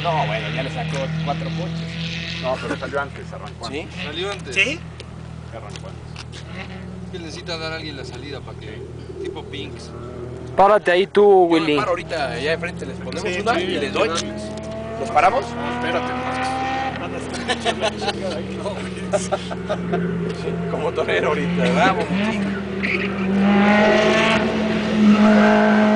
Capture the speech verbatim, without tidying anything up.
No, bueno, ya le sacó cuatro coches. No, pero salió antes, arrancó ¿Sí? antes. ¿Salió antes? ¿Sí? Arrancó antes. Que necesita dar a alguien la salida para que... Tipo Pinks. Párate ahí tú, Yo me Willy. paro ahorita allá de frente, les ponemos Sí, una sí, y les hay doy. que darles. ¿Los paramos? No, espérate, Max. Como torero ahorita, vamos, chico.